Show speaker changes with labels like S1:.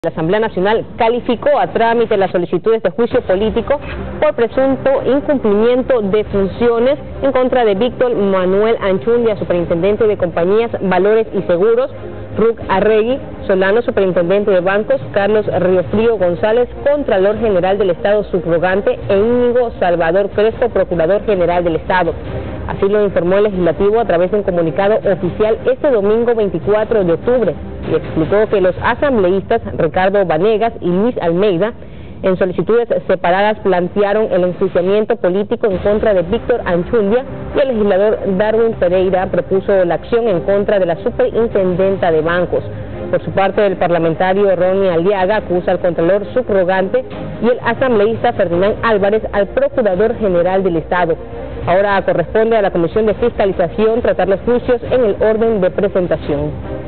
S1: La Asamblea Nacional calificó a trámite las solicitudes de juicio político por presunto incumplimiento de funciones en contra de Víctor Manuel Anchundia, superintendente de compañías, valores y seguros, Ruc Arregui Solano, superintendente de bancos, Carlos Riofrío González, contralor general del Estado subrogante, e Íñigo Salvador Crespo, procurador general del Estado. Así lo informó el Legislativo a través de un comunicado oficial este domingo 24 de octubre y explicó que los asambleístas Ricardo Vanegas y Luis Almeida, en solicitudes separadas, plantearon el enjuiciamiento político en contra de Víctor Anchundia, y el legislador Darwin Pereira propuso la acción en contra de la superintendenta de bancos. Por su parte, el parlamentario Ronnie Aliaga acusa al contralor subrogante y el asambleísta Ferdinand Álvarez al procurador general del Estado. Ahora corresponde a la Comisión de Fiscalización tratar los juicios en el orden de presentación.